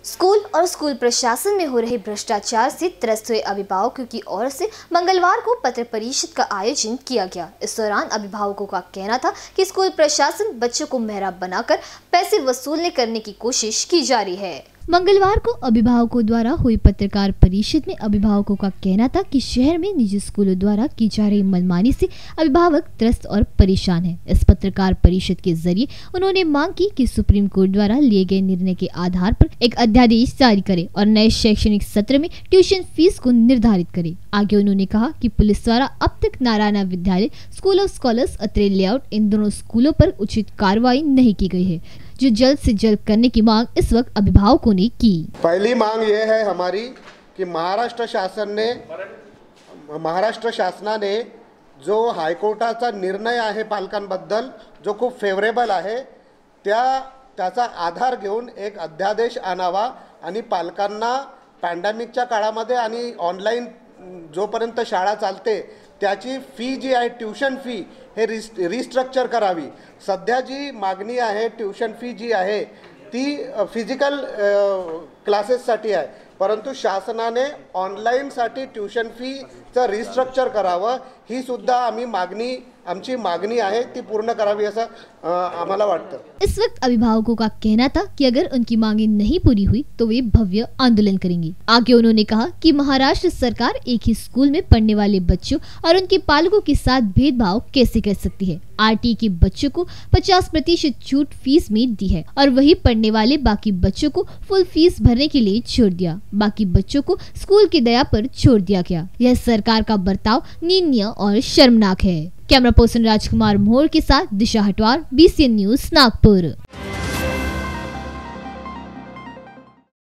School और school प्रशासन में हो रहे भ्रष्टाचार से त्रस्त हुए अभिभावकों की ओर से मंगलवार को पत्र परिषद का आयोजन किया गया। इस दौरान अभिभावकों का कहना था कि स्कूल प्रशासन बच्चों को मेहरा बनाकर पैसे वसूलने करने की कोशिश की जा रही है। मंगलवार को अभिभावकों द्वारा हुई पत्रकार परिषद में अभिभावकों का कहना था कि शहर में निजी स्कूलों द्वारा की जा रही मनमानी से अभिभावक त्रस्त और परेशान हैं। इस पत्रकार परिषद के जरिए उन्होंने मांग की कि सुप्रीम कोर्ट द्वारा लिए गए निर्णय के आधार पर एक अध्यादेश जारी करे और नए शैक्षणिक सत्र में ट्यूशन फीस को निर्धारित करे। आगे उन्होंने कहा कि पुलिस द्वारा अब तक Narayana Vidyalaya, school of scholars, Atre layout, इन दोनों स्कूलों पर उचित कार्रवाई नहीं की गई है, जो जल्द से जल्द करने की मांग इस वक्त अभिभावकों ने की। पहली मांग ये है हमारी कि महाराष्ट्र शासनाने जो हायकोर्टाचा निर्णय आहे पालकांबद्दल जो खूप फेवरेबल आहे त्याचा आधार घेऊन एक अध्यादेश आणावा आणि पालकांना पॅन्डेमिकच्या काळामध्ये आणि ऑनलाईन जोपर्यंत शाळा चालते त्याची फी जी आहे ट्यूशन फी हे रिस्ट्रक्चर करावी। सध्या जी मागणी आहे ट्यूशन फी जी आहे ती फिजिकल क्लासेससाठी आहे, परंतु शासनाने ऑनलाईनसाठी ट्यूशन फीचं रिस्ट्रक्चर करावं ही सुद्धा आमची मागणी आहे ती पूर्ण करावी असं आम्हाला वाटतं। इस वक्त अभिभावकों का कहना था कि अगर उनकी मांगे नहीं पूरी हुई तो वे भव्य आंदोलन करेंगे। आगे उन्होंने कहा कि महाराष्ट्र सरकार एक ही स्कूल में पढ़ने वाले बच्चों और उनके पालकों के साथ भेदभाव कैसे कर सकती है। आरटी के बच्चों को 50% छूट फीस में दी है और वही पढ़ने वाले बाकी बच्चों को फुल फीस भरने के लिए छोड़ दिया। बाकी बच्चों को स्कूल की दया पर छोड़ दिया गया। यह सरकार का बर्ताव निंदनीय और शर्मनाक है। कैमरा पर्सन राजकुमार मोहर के साथ दिशा हटवार, BCN न्यूज, नागपुर।